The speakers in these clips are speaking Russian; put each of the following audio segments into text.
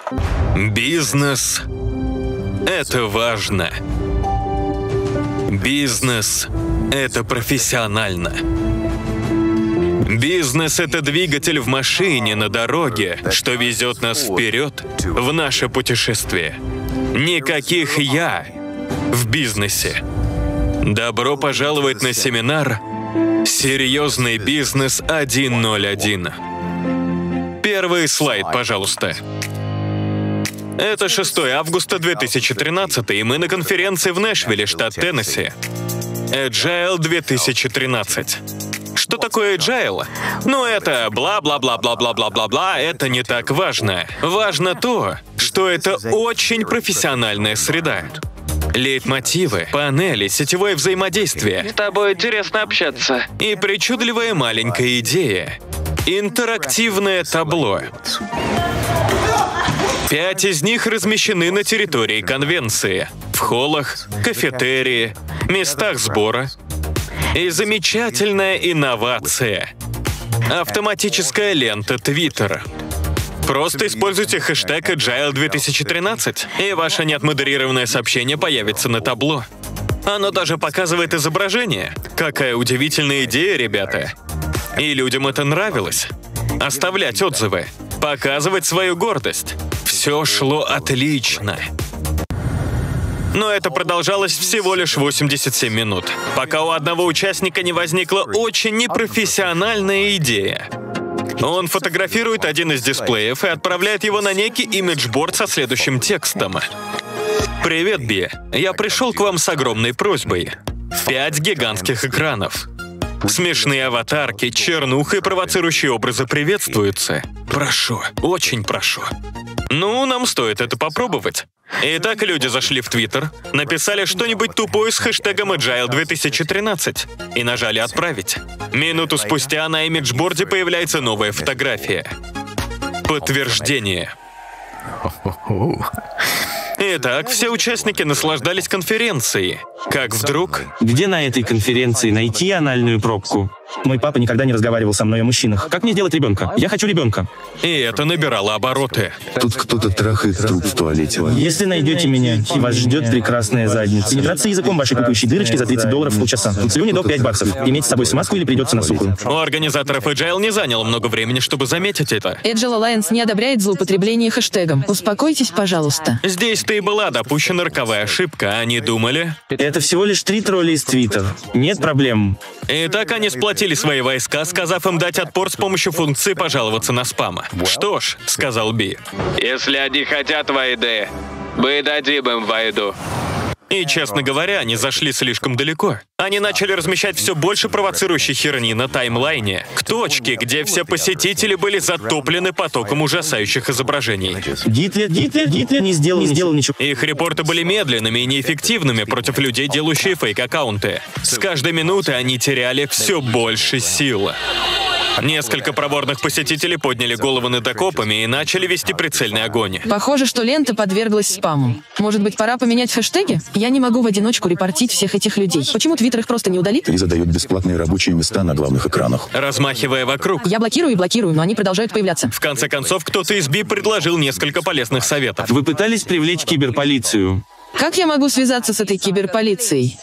Бизнес — это важно. Бизнес — это профессионально. Бизнес — это двигатель в машине на дороге, что везет нас вперед в наше путешествие. Никаких «я» в бизнесе. Добро пожаловать на семинар «Серьезный бизнес 101». Первый слайд, пожалуйста. Это 6 августа 2013, и мы на конференции в Нэшвилле, штат Теннесси. Agile 2013. Что такое Agile? Ну, это бла-бла-бла-бла-бла-бла-бла-бла, это не так важно. Важно то, что это очень профессиональная среда. Лейтмотивы, панели, сетевое взаимодействие. С тобой интересно общаться. И причудливая маленькая идея. Интерактивное табло. 5 из них размещены на территории конвенции. В холлах, кафетерии, местах сбора. И замечательная инновация. Автоматическая лента Twitter. Просто используйте хэштег Agile 2013, и ваше неотмодерированное сообщение появится на табло. Оно даже показывает изображение. Какая удивительная идея, ребята. И людям это нравилось. Оставлять отзывы, показывать свою гордость. Все шло отлично. Но это продолжалось всего лишь 87 минут, пока у одного участника не возникла очень непрофессиональная идея. Он фотографирует один из дисплеев и отправляет его на некий имиджборд со следующим текстом. «Привет, Би. Я пришел к вам с огромной просьбой. 5 гигантских экранов. Смешные аватарки, чернуха и провоцирующие образы приветствуются. Прошу, очень прошу. Ну, нам стоит это попробовать». Итак, люди зашли в Twitter, написали что-нибудь тупое с хэштегом Agile 2013 и нажали «Отправить». Минуту спустя на имиджборде появляется новая фотография. Подтверждение. Итак, все участники наслаждались конференцией. Как вдруг... Где на этой конференции найти анальную пробку? Мой папа никогда не разговаривал со мной о мужчинах. Как мне сделать ребенка? Я хочу ребенка. И это набирало обороты. Тут кто-то трахает труп в туалете. Если найдете меня, вас ждет прекрасная задница. Пенетрация языком вашей пукающей дырочки за $30 в полчаса. Слюни до $5. Иметь с собой смазку или придется на сухую. У организаторов Agile не заняло много времени, чтобы заметить это. Agile Alliance не одобряет злоупотребление хэштегом. Успокойтесь, пожалуйста. Здесь-то и была допущена роковая ошибка. Они думали... Это всего лишь 3 тролля из Twitter. Нет проблем. Итак, они сплотили свои войска, сказав им дать отпор с помощью функции «пожаловаться на спам». «Что ж», — сказал Би, «если они хотят войны, мы дадим им войну». И, честно говоря, они зашли слишком далеко. Они начали размещать все больше провоцирующей херни на таймлайне, к точке, где все посетители были затоплены потоком ужасающих изображений. Гитлер не сделал ничего. Их репорты были медленными и неэффективными против людей, делающие фейк-аккаунты. С каждой минуты они теряли все больше сил. Несколько проворных посетителей подняли головы над окопами и начали вести прицельный огонь. Похоже, что лента подверглась спаму. Может быть, пора поменять хэштеги? Я не могу в одиночку репортить всех этих людей. Почему Твиттер их просто не удалит? И задает бесплатные рабочие места на главных экранах. Размахивая вокруг. Я блокирую и блокирую, но они продолжают появляться. В конце концов, кто-то из Би предложил несколько полезных советов. Вы пытались привлечь киберполицию? Как я могу связаться с этой киберполицией?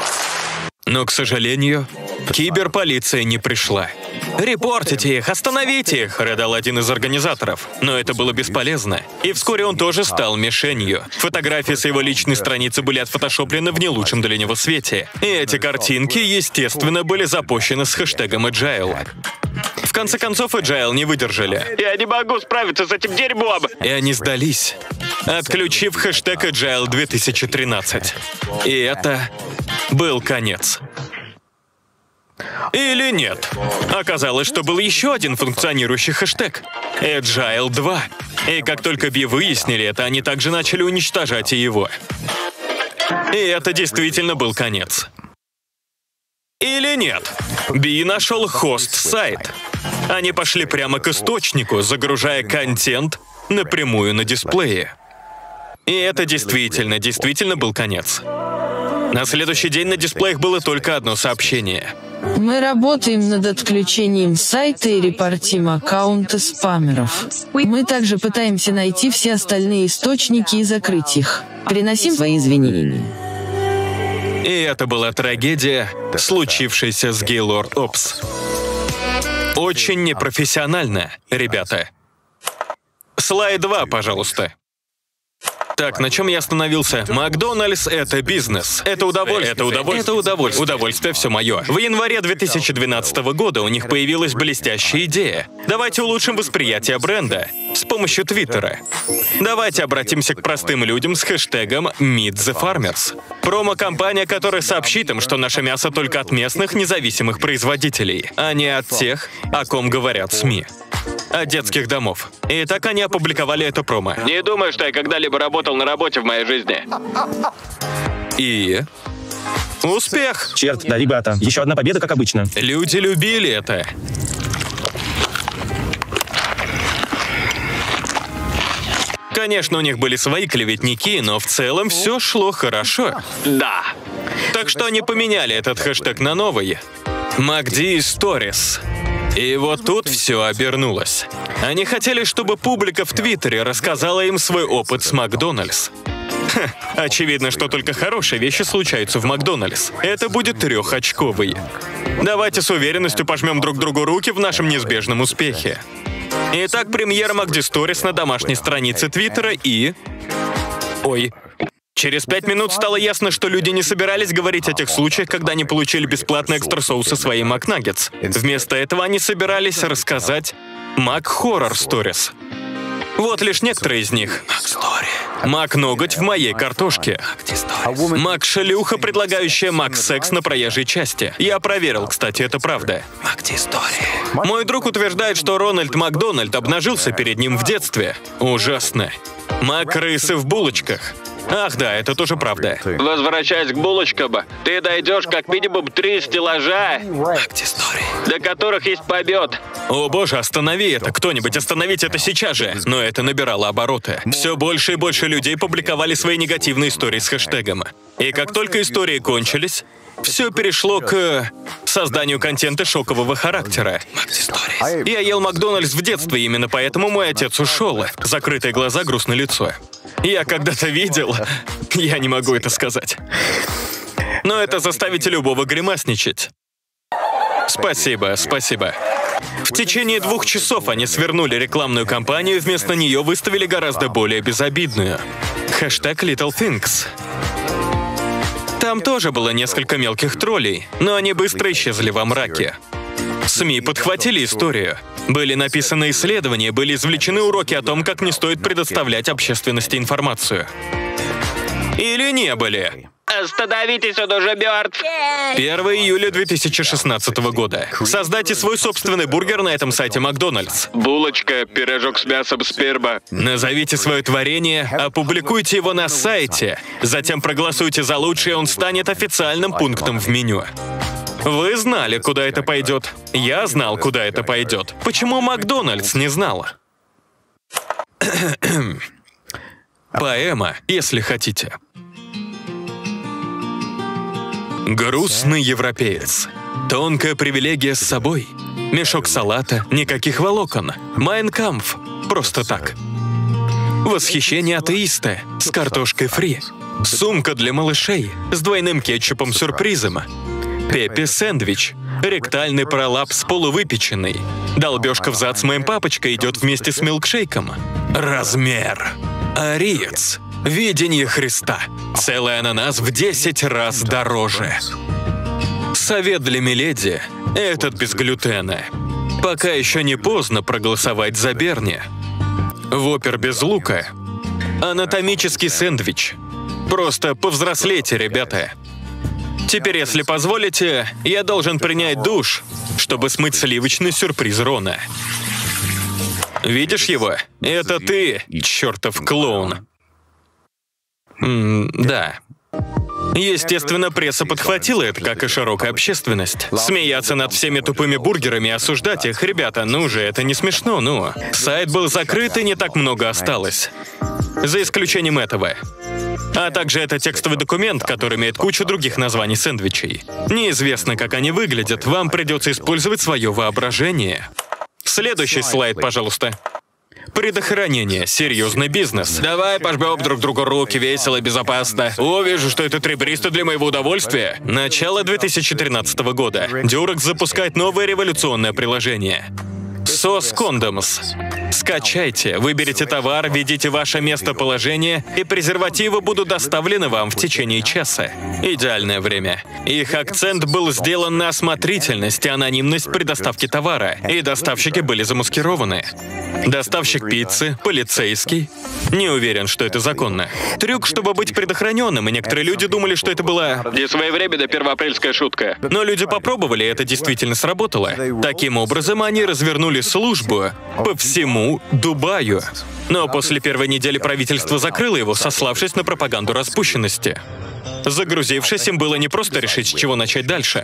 Но, к сожалению, киберполиция не пришла. «Репортите их, остановите их!» — рыдал один из организаторов. Но это было бесполезно. И вскоре он тоже стал мишенью. Фотографии с его личной страницы были отфотошоплены в не лучшем для него свете. И эти картинки, естественно, были запущены с хэштегом Agile. В конце концов, Agile не выдержали. «Я не могу справиться с этим дерьмом!» И они сдались, отключив хэштег Agile 2013. И это был конец. Или нет? Оказалось, что был еще один функционирующий хэштег — Agile 2. И как только Би выяснили это, они также начали уничтожать и его. И это действительно был конец. Или нет? Би нашел хост-сайт. Они пошли прямо к источнику, загружая контент напрямую на дисплее. И это действительно был конец. На следующий день на дисплеях было только одно сообщение. Мы работаем над отключением сайта и репортим аккаунты спамеров. Мы также пытаемся найти все остальные источники и закрыть их. Приносим свои извинения. И это была трагедия, случившаяся с Gaylord Ops. Очень непрофессионально, ребята. Слайд 2, пожалуйста. Так, на чем я остановился? Макдональдс — это бизнес. Это удовольствие. Это удовольствие. Удовольствие все мое. В январе 2012 года у них появилась блестящая идея. Давайте улучшим восприятие бренда с помощью Твиттера. Давайте обратимся к простым людям с хэштегом Meet the Farmers. Промо-компания, которая сообщит им, что наше мясо только от местных независимых производителей, а не от тех, о ком говорят СМИ. От детских домов. И так они опубликовали это промо. Не думаю, что я когда-либо работал на работе в моей жизни. И... успех! Черт, да, ребята, еще одна победа, как обычно. Люди любили это. Конечно, у них были свои клеветники, но в целом все шло хорошо. Да. Так что они поменяли этот хэштег на новый. MacD Stories. И вот тут все обернулось. Они хотели, чтобы публика в Твиттере рассказала им свой опыт с Макдональдс. Очевидно, что только хорошие вещи случаются в Макдональдс. Это будет трехочковый. Давайте с уверенностью пожмем друг другу руки в нашем неизбежном успехе. Итак, премьера MacD Stories на домашней странице Твиттера и... Ой. Через 5 минут стало ясно, что люди не собирались говорить о тех случаях, когда они получили бесплатный экстрасоус со своей McNuggets. Вместо этого они собирались рассказать Mac Horror Stories. Вот лишь некоторые из них. Mac Ноготь в моей картошке. Mac Шлюха, предлагающая Mac Секс на проезжей части. Я проверил, кстати, это правда. Мой друг утверждает, что Рональд Макдональд обнажился перед ним в детстве. Ужасно. Mac Крысы в булочках. Ах да, это тоже правда. Возвращаясь к булочкам, ты дойдешь как минимум 3 стеллажа, до которых есть побед. О боже, останови это, кто-нибудь остановите это сейчас же. Но это набирало обороты. Все больше и больше людей публиковали свои негативные истории с хэштегом. И как только истории кончились, все перешло к созданию контента шокового характера. Я ел Макдональдс в детстве, именно поэтому мой отец ушел. Закрытые глаза, грустное лицо. Я когда-то видел... Я не могу это сказать. Но это заставит любого гримасничать. Спасибо, спасибо. В течение 2 часов они свернули рекламную кампанию и вместо нее выставили гораздо более безобидную. Хэштег Little Things. Там тоже было несколько мелких троллей, но они быстро исчезли во мраке. СМИ подхватили историю. Были написаны исследования, были извлечены уроки о том, как не стоит предоставлять общественности информацию. Или не были. Остановитесь, он уже мертв. 1 июля 2016 года. Создайте свой собственный бургер на этом сайте Макдональдс. Булочка, пирожок с мясом сперма. Назовите свое творение, опубликуйте его на сайте. Затем проголосуйте за лучший, и он станет официальным пунктом в меню. Вы знали, куда это пойдет. Я знал, куда это пойдет. Почему Макдональдс не знал? Поэма, если хотите. Грустный европеец. Тонкая привилегия с собой. Мешок салата, никаких волокон. Майн Кампф. Просто так. Восхищение атеиста с картошкой фри. Сумка для малышей с двойным кетчупом-сюрпризом. Пеппи сэндвич. Ректальный пролапс полувыпеченный. Долбежка в зад с моим папочкой идет вместе с милкшейком. Размер. Ариец. Видение Христа. Целый ананас в 10 раз дороже. Совет для миледи. Этот без глютена. Пока еще не поздно проголосовать за Берни. Воппер без лука. Анатомический сэндвич. Просто повзрослейте, ребята. Теперь, если позволите, я должен принять душ, чтобы смыть сливочный сюрприз Рона. Видишь его? Это ты, чертов клоун. Да. Естественно, пресса подхватила это, как и широкая общественность. Смеяться над всеми тупыми бургерами и осуждать их, ребята, ну же, это не смешно, ну. Сайт был закрыт, и не так много осталось. За исключением этого. А также это текстовый документ, который имеет кучу других названий сэндвичей. Неизвестно, как они выглядят, вам придется использовать свое воображение. Следующий слайд, пожалуйста. Предохранение. Серьезный бизнес. Давай пожмем друг другу руки, весело и безопасно. О, вижу, что это трибристо для моего удовольствия. Начало 2013 года. Durex запускает новое революционное приложение. SOS Condoms. Скачайте, выберите товар, введите ваше местоположение, и презервативы будут доставлены вам в течение часа. Идеальное время. Их акцент был сделан на осмотрительность и анонимность при доставке товара, и доставщики были замаскированы. Доставщик пиццы, полицейский. Не уверен, что это законно. Трюк, чтобы быть предохраненным, и некоторые люди думали, что это была несвоевременная первоапрельская шутка. Но люди попробовали, и это действительно сработало. Таким образом, они развернули службу по всему Дубаю. Но после первой недели правительство закрыло его, сославшись на пропаганду распущенности. Загрузившись, им было непросто решить, с чего начать дальше.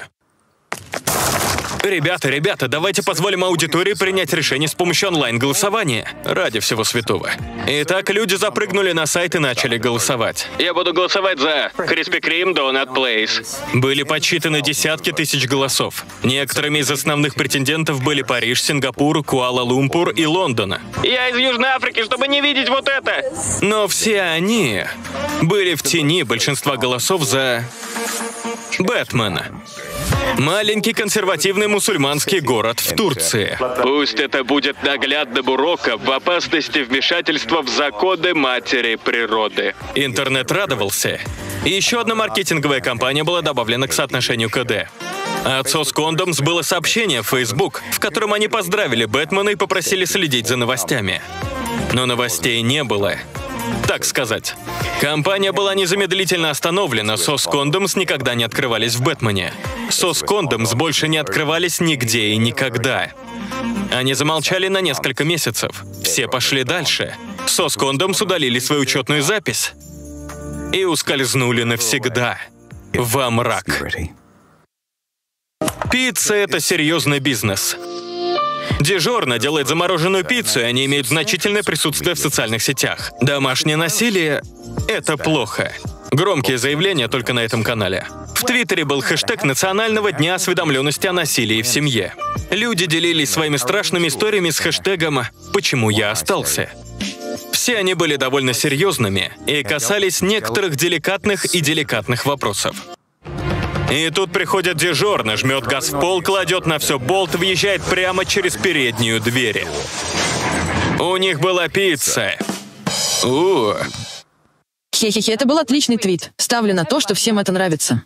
Ребята, давайте позволим аудитории принять решение с помощью онлайн-голосования. Ради всего святого. Итак, люди запрыгнули на сайт и начали голосовать. Я буду голосовать за Krispy Kreme Donut Place. Были подсчитаны десятки тысяч голосов. Некоторыми из основных претендентов были Париж, Сингапур, Куала-Лумпур и Лондон. Я из Южной Африки, чтобы не видеть вот это! Но все они были в тени большинства голосов за Бэтмена. Маленький консервативный мусульманский город в Турции. Пусть это будет наглядным уроком в опасности вмешательства в законы матери природы. Интернет радовался. И еще одна маркетинговая кампания была добавлена к соотношению КД. От SOS Condoms было сообщение в Facebook, в котором они поздравили Бэтмена и попросили следить за новостями. Но новостей не было. Так сказать. Компания была незамедлительно остановлена, SOS Condoms никогда не открывались в Бэтмене. SOS Condoms больше не открывались нигде и никогда. Они замолчали на несколько месяцев. Все пошли дальше. SOS Condoms удалили свою учетную запись и ускользнули навсегда во мрак. Пицца — это серьезный бизнес. Дежурно делает замороженную пиццу, и они имеют значительное присутствие в социальных сетях. Домашнее насилие — это плохо. Громкие заявления только на этом канале. В Твиттере был хэштег Национального дня осведомленности о насилии в семье. Люди делились своими страшными историями с хэштегом «Почему я остался?». Все они были довольно серьезными и касались некоторых деликатных вопросов. И тут приходит дежурно, жмет газ в пол, кладет на все болт, въезжает прямо через переднюю дверь. У них была пицца. Хе-хе-хе, это был отличный твит. Ставлю на то, что всем это нравится.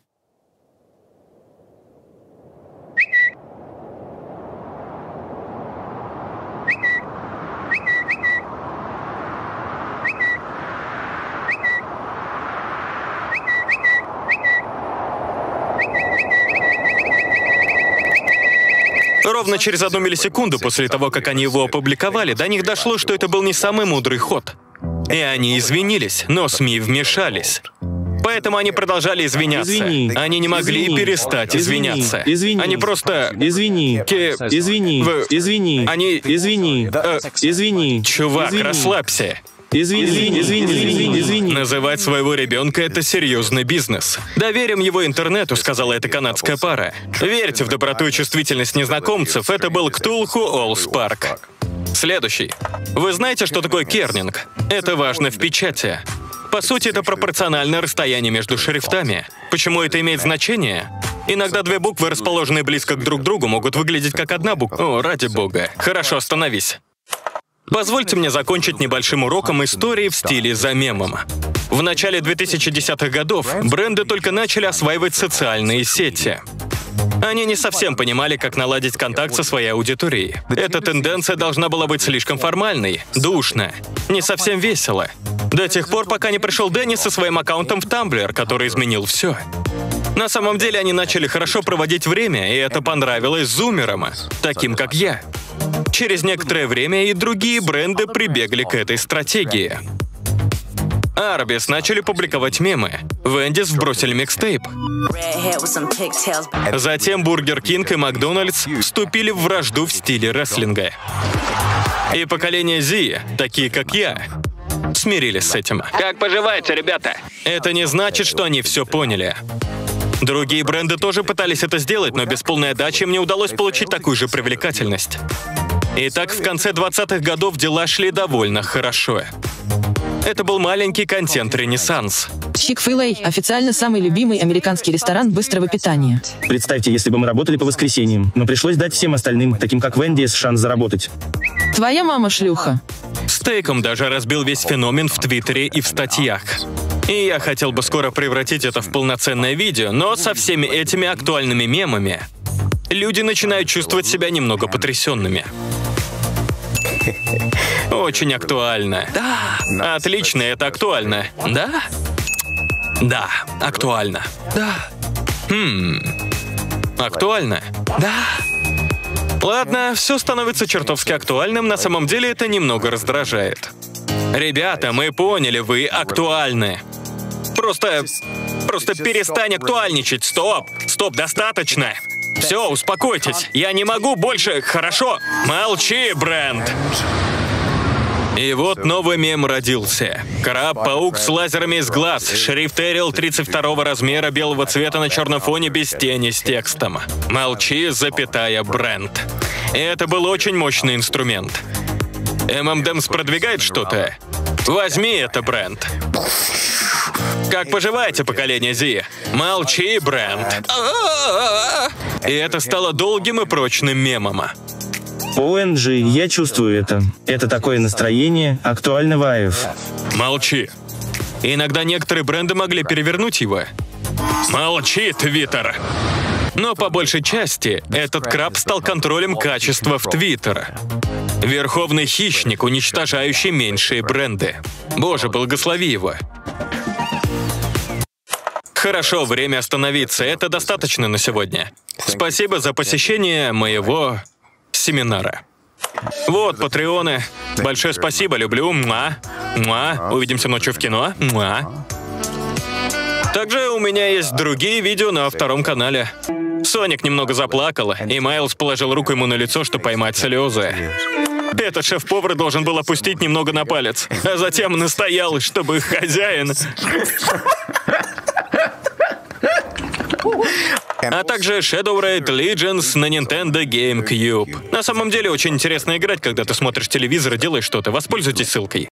Ровно через 1 миллисекунду после того, как они его опубликовали, до них дошло, что это был не самый мудрый ход. И они извинились, но СМИ вмешались. Поэтому они продолжали извиняться. Они не могли перестать извиняться. Они просто... Чувак, расслабься. Называть своего ребенка — это серьезный бизнес. Доверим его интернету, сказала эта канадская пара. Верьте в доброту и чувствительность незнакомцев, это был Ктулху Оллспарк. Следующий. Вы знаете, что такое кернинг? Это важно в печати. По сути, это пропорциональное расстояние между шрифтами. Почему это имеет значение? Иногда две буквы, расположенные близко друг к другу, могут выглядеть как одна буква. О, ради бога. Хорошо, остановись. Позвольте мне закончить небольшим уроком истории в стиле «за мемом». В начале 2010-х годов бренды только начали осваивать социальные сети. Они не совсем понимали, как наладить контакт со своей аудиторией. Эта тенденция должна была быть слишком формальной, душно, не совсем весело. До тех пор, пока не пришел Деннис со своим аккаунтом в Tumblr, который изменил все. На самом деле они начали хорошо проводить время, и это понравилось зумерам, таким как я. Через некоторое время и другие бренды прибегли к этой стратегии. Арбис начали публиковать мемы. Вендис вбросили микстейп. Затем Бургер Кинг и Макдональдс вступили в вражду в стиле рестлинга. И поколение Z, такие как я, смирились с этим. Как поживаете, ребята? Это не значит, что они все поняли. Другие бренды тоже пытались это сделать, но без полной отдачи им не удалось получить такую же привлекательность. Итак, в конце 20-х годов дела шли довольно хорошо. Это был маленький контент-ренессанс. Чик-фил-Эй – официально самый любимый американский ресторан быстрого питания. Представьте, если бы мы работали по воскресеньям, но пришлось дать всем остальным, таким как Вендис, шанс заработать. Твоя мама шлюха. Стейком даже разбил весь феномен в Твиттере и в статьях. И я хотел бы скоро превратить это в полноценное видео, но со всеми этими актуальными мемами люди начинают чувствовать себя немного потрясенными. Очень актуально. Да. Отлично, это актуально. Да? Да, актуально. Да. Актуально? Да. Ладно, все становится чертовски актуальным, на самом деле это немного раздражает. Ребята, мы поняли, вы актуальны. Просто перестань актуальничать. Стоп, достаточно. Все, успокойтесь. Я не могу больше. Хорошо. Молчи, бренд. И вот новый мем родился. Краб-паук с лазерами из глаз, шрифт Arial 32 размера белого цвета на черном фоне без тени с текстом. Молчи, запятая, бренд. И это был очень мощный инструмент. ММДэмс продвигает что-то? Возьми это, бренд. Как поживаете, поколение Z? Молчи, бренд. И это стало долгим и прочным мемом. ONG, я чувствую это. Это такое настроение актуального АФ. Молчи. Иногда некоторые бренды могли перевернуть его. Молчи, Твиттер. Но по большей части этот краб стал контролем качества в Твиттер. Верховный хищник, уничтожающий меньшие бренды. Боже, благослови его. Хорошо, время остановиться. Это достаточно на сегодня. Спасибо за посещение моего семинара. Вот, патреоны. Большое спасибо, люблю. Муа. Муа. Увидимся ночью в кино. Муа. Также у меня есть другие видео на втором канале. Соник немного заплакала, и Майлз положил руку ему на лицо, чтобы поймать слезы. Этот шеф-повар должен был опустить немного на палец, а затем настоял, чтобы хозяин... А также Shadow Raid Legends на Nintendo GameCube. На самом деле очень интересно играть, когда ты смотришь телевизор и делаешь что-то. Воспользуйтесь ссылкой.